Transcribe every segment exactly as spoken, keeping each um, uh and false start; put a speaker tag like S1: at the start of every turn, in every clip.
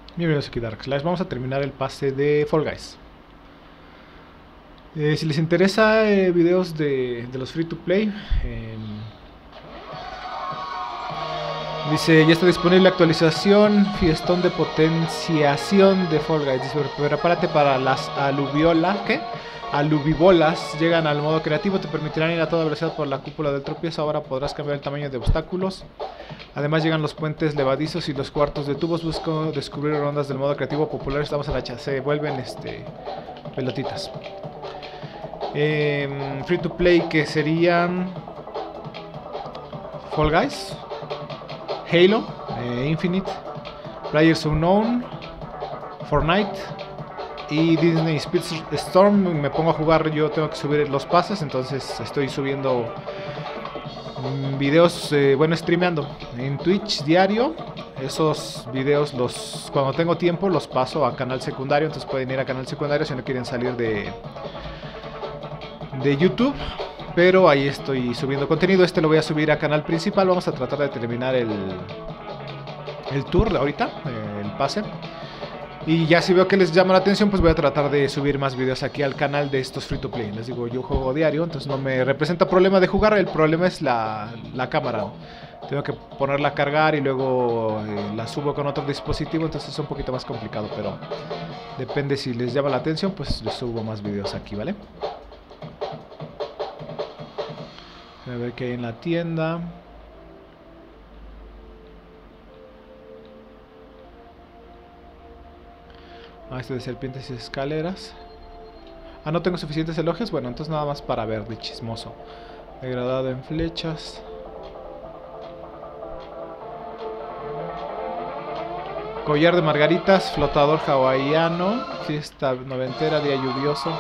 S1: Bienvenidos aquí a Dark Slash. Vamos a terminar el pase de Fall Guys. Eh, si les interesa eh, videos de, de los free to play, eh, dice ya está disponible actualización, fiestón de potenciación de Fall Guys. Dice, prepárate para las aluviolas, ¿qué? Aluvibolas llegan al modo creativo, te permitirán ir a toda velocidad por la cúpula del tropiezo. Ahora podrás cambiar el tamaño de obstáculos. Además llegan los puentes levadizos y los cuartos de tubos. Busco descubrir rondas del modo creativo popular. Estamos a la chaza, se vuelven este pelotitas. Eh, free to play que serían Fall Guys, Halo, eh, Infinite, Players Unknown, Fortnite y Disney Speedstorm. Me pongo a jugar, yo tengo que subir los pases, entonces estoy subiendo videos, eh, bueno, streameando en Twitch diario. Esos videos, los cuando tengo tiempo, los paso a canal secundario. Entonces pueden ir a canal secundario si no quieren salir de, de YouTube. Pero ahí estoy subiendo contenido. Este lo voy a subir a canal principal. Vamos a tratar de terminar el, el tour ahorita, eh, el pase. Y ya si veo que les llama la atención, pues voy a tratar de subir más videos aquí al canal de estos free to play. Les digo, yo juego diario, entonces no me representa problema de jugar. El problema es la, la cámara. Tengo que ponerla a cargar y luego eh, la subo con otro dispositivo, entonces es un poquito más complicado. Pero depende, si les llama la atención, pues les subo más videos aquí, ¿vale? A ver qué hay en la tienda. Ah, este de serpientes y escaleras. Ah, no tengo suficientes elogios. Bueno, entonces nada más para ver de chismoso. Degradado en flechas. Collar de margaritas, flotador hawaiano, fiesta noventera, día lluvioso.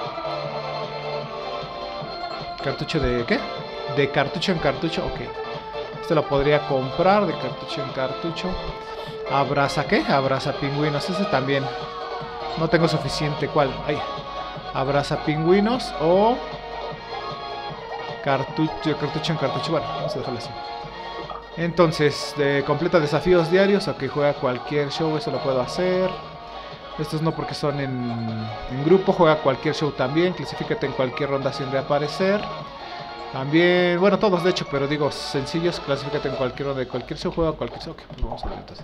S1: Cartucho de... ¿qué? De cartucho en cartucho, ok. Este lo podría comprar de cartucho en cartucho. Abraza, ¿qué? Abraza pingüinos, ese también. No tengo suficiente, ¿cuál? Ay. Abraza pingüinos o cartucho, cartucho en cartucho. Bueno, vamos a dejarlo así. Entonces, de, completa desafíos diarios. Ok, juega cualquier show, eso lo puedo hacer. Estos no, porque son en, en grupo. Juega cualquier show también. Clasifícate en cualquier ronda sin reaparecer. También, bueno, todos de hecho, pero digo sencillos. Clasifícate en cualquier ronda de cualquier show. Juega cualquier show. Ok, pues vamos a ver entonces.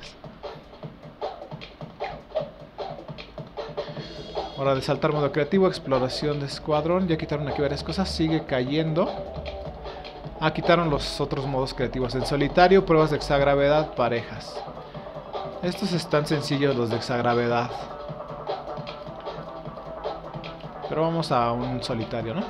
S1: Hora de saltar modo creativo, exploración de escuadrón. Ya quitaron aquí varias cosas, sigue cayendo. Ah, quitaron los otros modos creativos. En solitario, pruebas de exagravedad, parejas. Estos están sencillos, los de exagravedad. Pero vamos a un solitario, ¿no?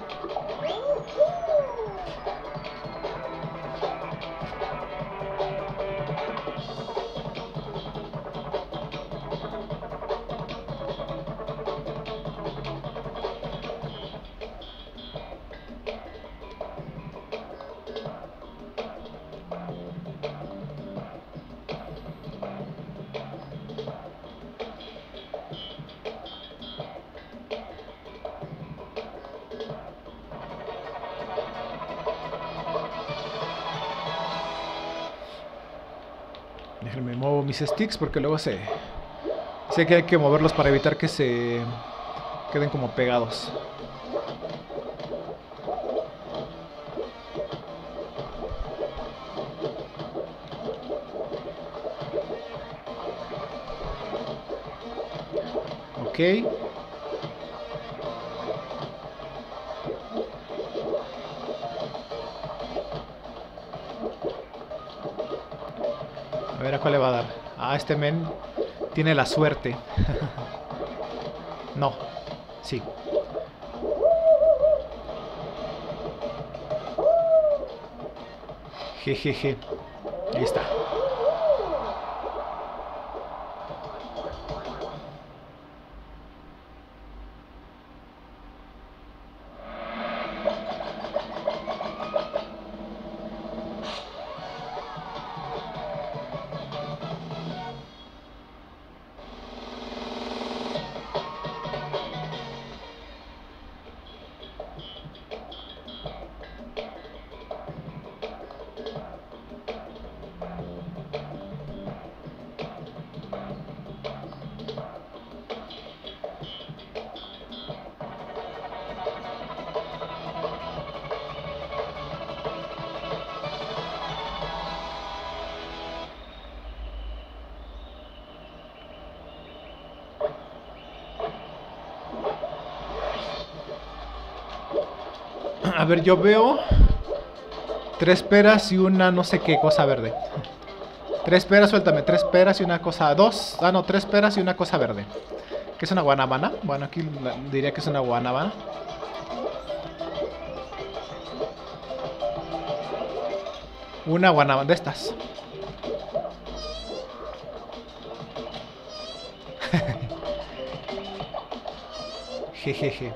S1: Déjenme muevo mis sticks porque luego se... sé que hay que moverlos para evitar que se queden como pegados. Ok. A ver a cuál le va a dar. Ah, este men tiene la suerte. No. Sí. Jejeje. Ahí está. A ver, yo veo tres peras y una no sé qué cosa verde. Tres peras, suéltame. Tres peras y una cosa... Dos... Ah, no, tres peras y una cosa verde. ¿Qué es una guanábana? Bueno, aquí diría que es una guanábana. Una guanábana de estas. Jejeje.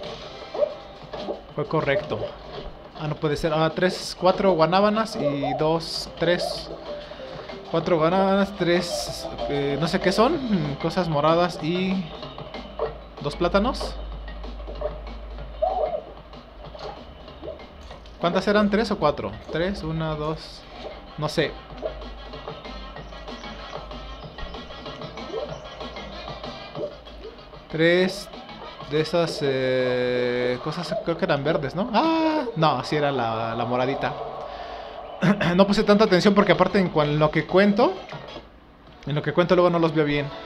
S1: Fue correcto. Ah, no puede ser. Ah, tres, cuatro guanábanas y dos, tres... Cuatro guanábanas, tres... Eh, no sé qué son. Cosas moradas y... Dos plátanos. ¿Cuántas eran? ¿Tres o cuatro? Tres, una, dos... No sé. Tres de esas eh, cosas, creo que eran verdes, ¿no? Ah, no, así era la, la moradita. No puse tanta atención porque aparte en, en lo que cuento, en lo que cuento luego no los veo bien.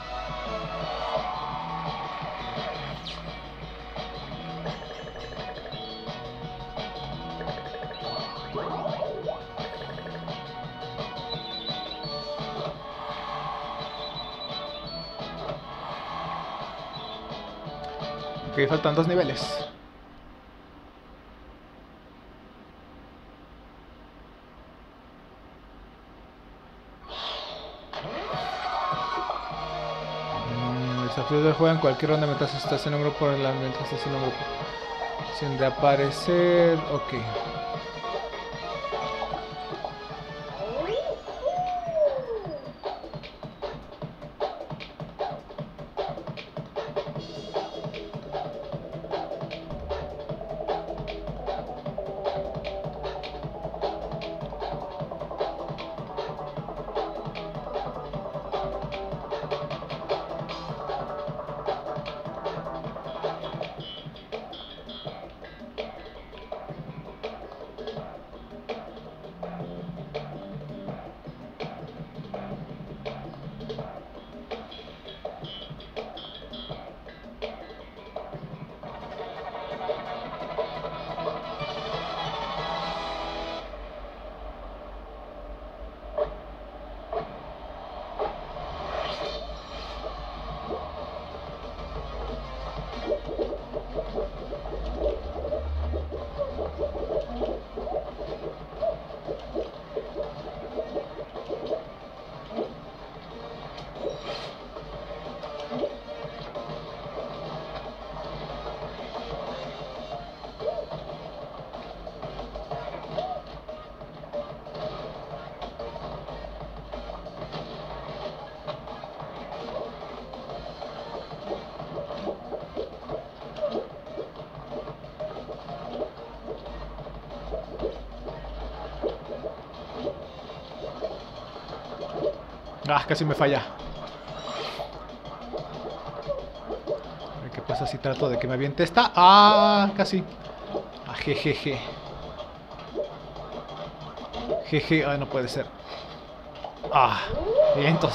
S1: Ok, faltan dos niveles. Mm, el desafío de juego en cualquier ronda mientras estás en un grupo, mientras estás en un grupo. Sin de aparecer... Ok. Ah, casi me falla. A ver qué pasa si trato de que me aviente esta. Ah, casi. Ah, jejeje. Jeje, ay, no puede ser. Ah, vientos.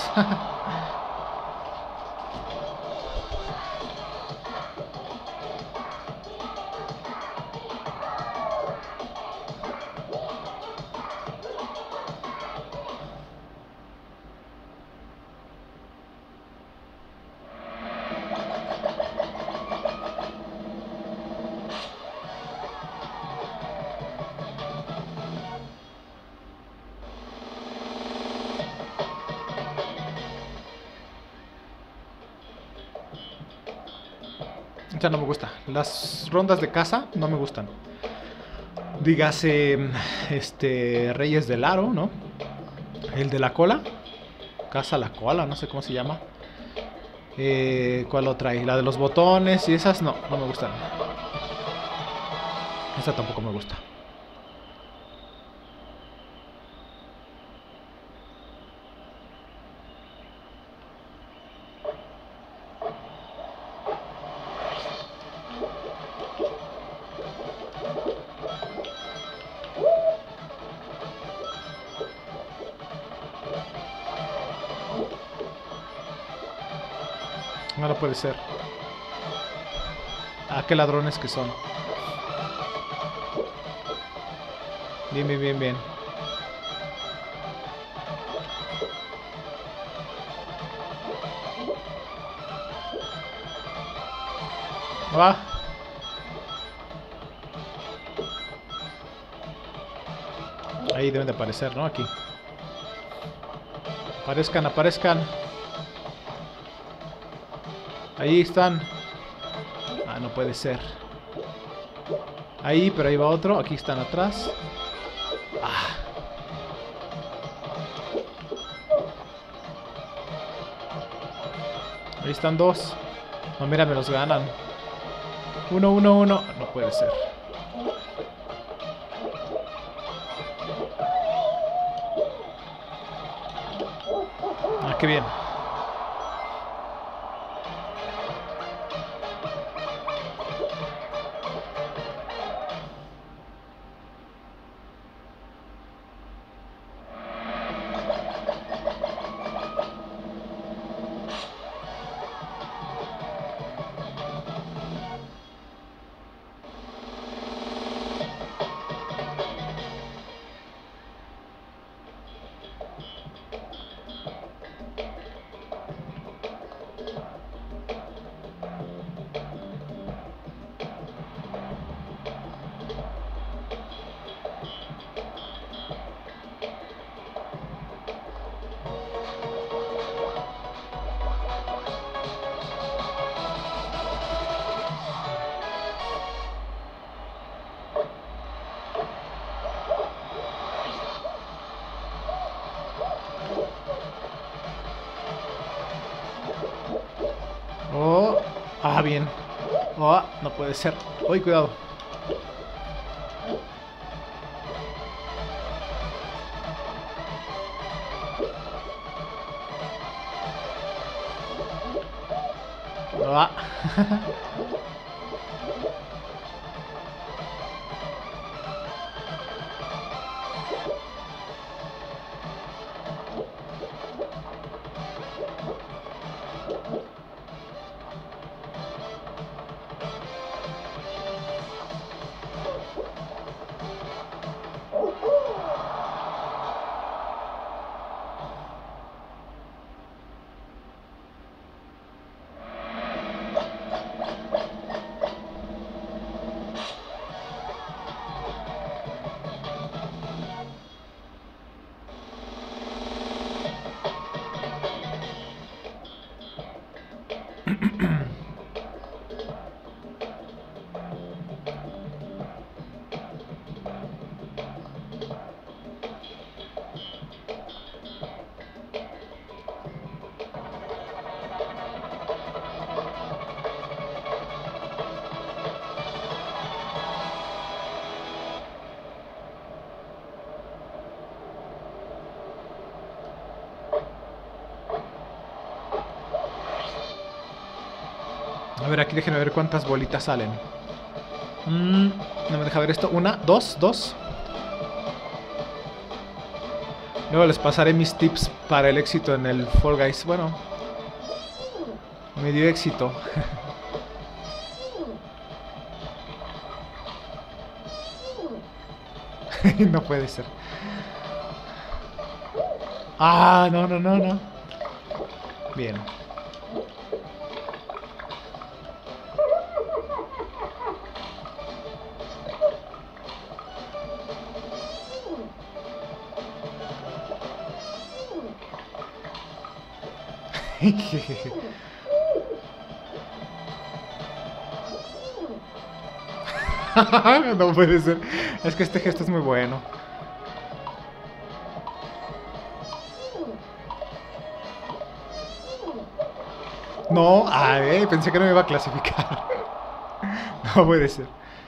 S1: Ya no me gusta. Las rondas de caza no me gustan. Dígase, este, Reyes del Aro, ¿no? El de la cola. Caza la cola, no sé cómo se llama. Eh, ¿Cuál otra hay? La de los botones y esas no, no me gustan. Esta tampoco me gusta. No, no puede ser. Ah, qué ladrones que son. Bien, bien, bien, bien. Va. Ahí deben de aparecer, ¿no? Aquí. Aparezcan, aparezcan. Ahí están. Ah, no puede ser. Ahí, pero ahí va otro. Aquí están atrás. Ah. Ahí están dos. No, mira, me los ganan. Uno, uno, uno. No puede ser. Ah, qué bien. Oh, ah, bien. Oh, no puede ser. Uy, cuidado. Ah. A ver, aquí déjenme ver cuántas bolitas salen. Mm, no me deja ver esto. Una, dos, dos. Luego les pasaré mis tips para el éxito en el Fall Guys. Bueno, medio éxito. No puede ser. Ah, no, no, no, no. Bien. No puede ser. Es que este gesto es muy bueno. No, ay, pensé que no me iba a clasificar. No puede ser.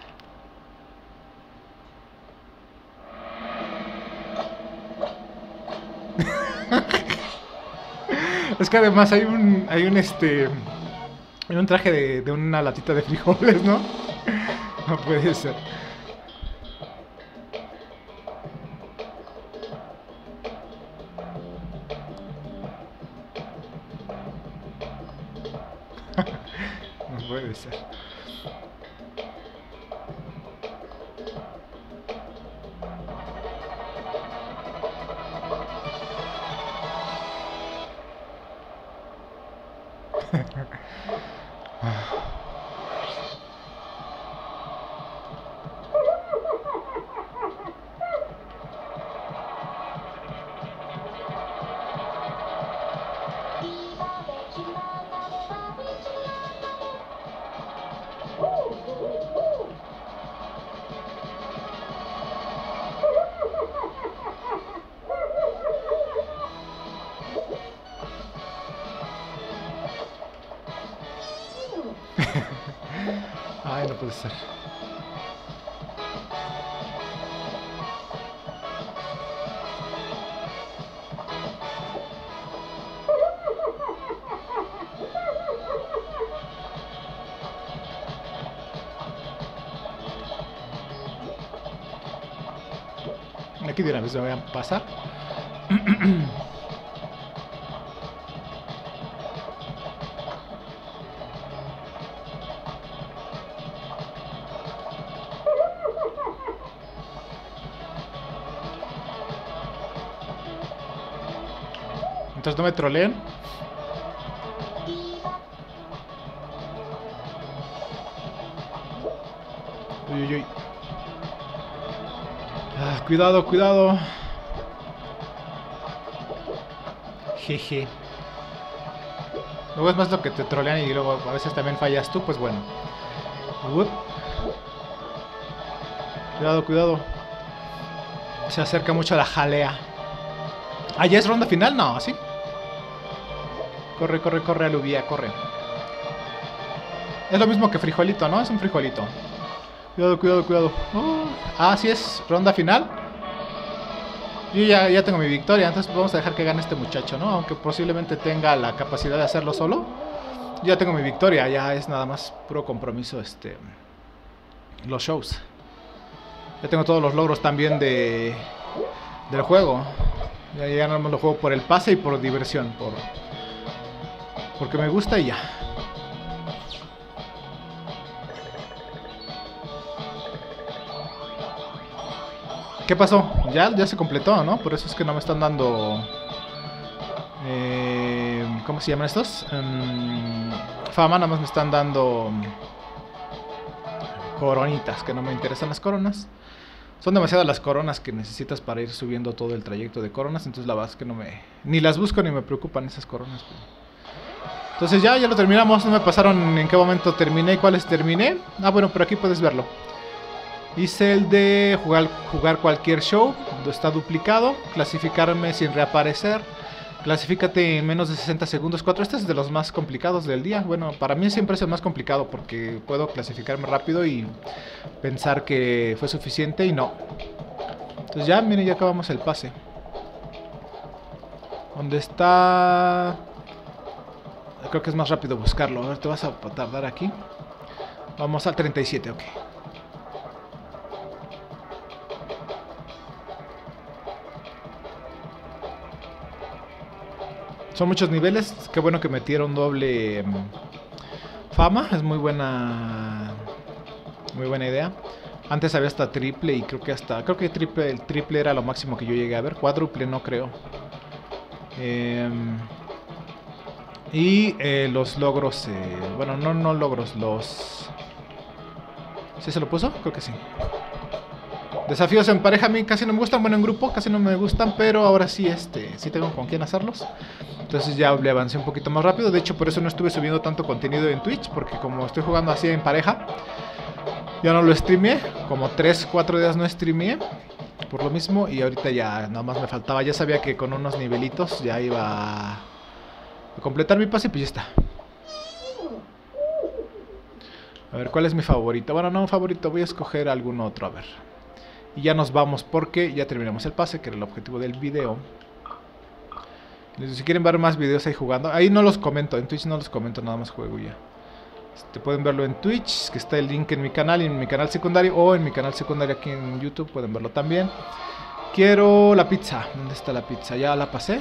S1: Es que además hay un, hay un este, hay un traje de, de una latita de frijoles, ¿no? No puede ser. No puede ser. Ay, no puede ser. Aquí de una vez me voy a pasar. Entonces no me troleen. Uy, uy, uy. Ah, cuidado, cuidado. Jeje. Luego es más lo que te trolean y luego a veces también fallas tú, pues bueno. Uop. Cuidado, cuidado. Se acerca mucho la jalea. ¿Ah, ya es ronda final? No, ¿sí? Corre, corre, corre, aluvia, corre. Es lo mismo que frijolito, ¿no? Es un frijolito. Cuidado, cuidado, cuidado. Oh. Ah, sí es ronda final. Yo ya, ya tengo mi victoria, entonces vamos a dejar que gane este muchacho, ¿no? Aunque posiblemente tenga la capacidad de hacerlo solo. Yo ya tengo mi victoria, ya es nada más puro compromiso este los shows. Ya tengo todos los logros también de del juego. Ya, ya no me lo juego por el pase y por diversión, por porque me gusta y ya. ¿Qué pasó? Ya, ya se completó, ¿no? Por eso es que no me están dando... Eh, ¿Cómo se llaman estos? Um, fama, nada más me están dando... coronitas, que no me interesan las coronas. Son demasiadas las coronas que necesitas para ir subiendo todo el trayecto de coronas. Entonces la verdad es que no me... Ni las busco ni me preocupan esas coronas. Entonces ya, ya lo terminamos. No me pasaron en qué momento terminé y cuáles terminé. Ah, bueno, pero aquí puedes verlo. Hice el de jugar, jugar cualquier show, está duplicado, clasificarme sin reaparecer, clasifícate en menos de sesenta segundos, cuatro. Este es de los más complicados del día. Bueno, para mí siempre es el más complicado porque puedo clasificarme rápido y pensar que fue suficiente y no. Entonces ya, miren, ya acabamos el pase. ¿Dónde está? Creo que es más rápido buscarlo. A ver, te vas a tardar aquí. Vamos al treinta y siete, ok. Son muchos niveles, qué bueno que metieron doble um, fama, es muy buena muy buena idea. Antes había hasta triple y creo que hasta creo que triple, el triple era lo máximo que yo llegué a ver, cuádruple no creo. Eh, y eh, los logros, eh, bueno, no no logros, los... ¿Sí se lo puso? Creo que sí. Desafíos en pareja a mí casi no me gustan, bueno en grupo casi no me gustan, pero ahora sí este sí tengo con quién hacerlos. Entonces ya le avancé un poquito más rápido. De hecho por eso no estuve subiendo tanto contenido en Twitch, porque como estoy jugando así en pareja, ya no lo streameé. Como tres, cuatro días no streameé por lo mismo. Y ahorita ya nada más me faltaba. Ya sabía que con unos nivelitos ya iba a completar mi pase, pues ya está. A ver, ¿cuál es mi favorito? Bueno, no un favorito, voy a escoger algún otro, a ver. Y ya nos vamos porque ya terminamos el pase, que era el objetivo del video. Si quieren ver más videos ahí jugando, ahí no los comento, en Twitch no los comento, nada más juego ya. Este, pueden verlo en Twitch, que está el link en mi canal y en mi canal secundario, o en mi canal secundario aquí en YouTube, pueden verlo también. Quiero la pizza, ¿dónde está la pizza? Ya la pasé.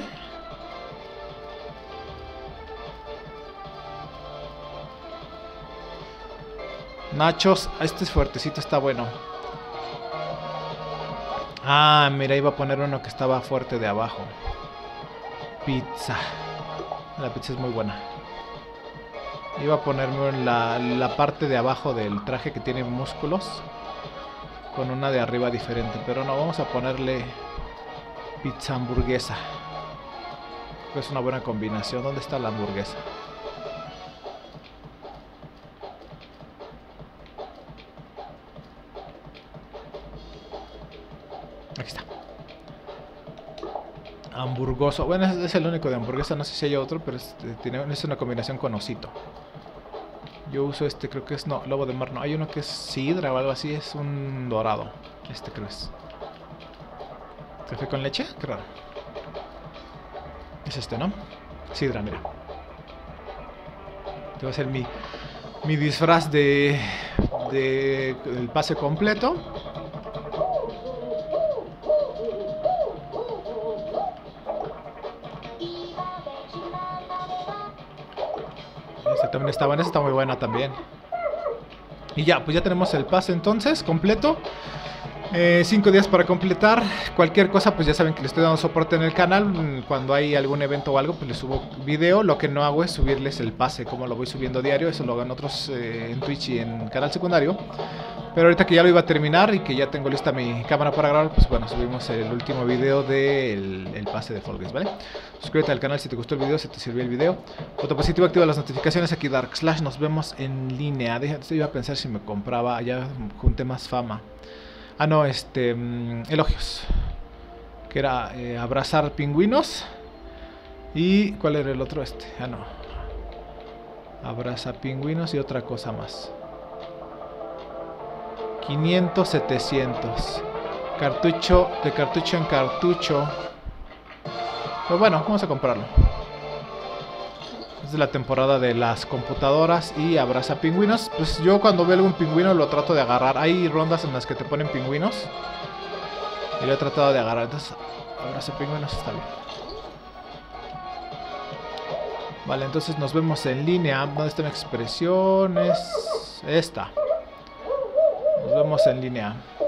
S1: Nachos, este es fuertecito, está bueno. Ah, mira, iba a poner uno que estaba fuerte de abajo. Pizza. La pizza es muy buena. Iba a ponerme en la, la parte de abajo del traje que tiene músculos, con una de arriba diferente, pero no, vamos a ponerle pizza hamburguesa. Es una buena combinación. ¿Dónde está la hamburguesa? Aquí está. Hamburgoso. Bueno, es, es el único de hamburguesa. No sé si hay otro, pero es, tiene, es una combinación con osito. Yo uso este, creo que es... No, lobo de mar no. Hay uno que es sidra o algo así. Es un dorado. Este creo es. ¿Café con leche? Qué raro. Es este, ¿no? Sidra, mira. Este va a ser mi, mi disfraz de, de... el pase completo. Esta también está buena, esta está muy buena también. Y ya, pues ya tenemos el pase entonces completo. Eh, cinco días para completar. Cualquier cosa, pues ya saben que les estoy dando soporte en el canal. Cuando hay algún evento o algo, pues les subo video. Lo que no hago es subirles el pase, como lo voy subiendo diario. Eso lo hagan otros eh, en Twitch y en canal secundario. Pero ahorita que ya lo iba a terminar y que ya tengo lista mi cámara para grabar, pues bueno, subimos el último video del el pase de Fall Guys, ¿vale? Suscríbete al canal si te gustó el video, si te sirvió el video. Foto positivo, activa las notificaciones. Aquí Dark Slash, nos vemos en línea. Déjate, iba a pensar si me compraba, ya junté más fama. Ah, no, este... Um, elogios. Que era eh, abrazar pingüinos. Y... ¿cuál era el otro? Este. Ah, no. Abraza pingüinos y otra cosa más. quinientos, setecientos. Cartucho, de cartucho en cartucho. Pues bueno, vamos a comprarlo. Es de la temporada de las computadoras y abraza pingüinos. Pues yo cuando veo algún pingüino lo trato de agarrar. Hay rondas en las que te ponen pingüinos y lo he tratado de agarrar. Entonces, abraza pingüinos está bien. Vale, entonces nos vemos en línea. ¿Dónde están expresiones? Esta. Nos vemos en línea.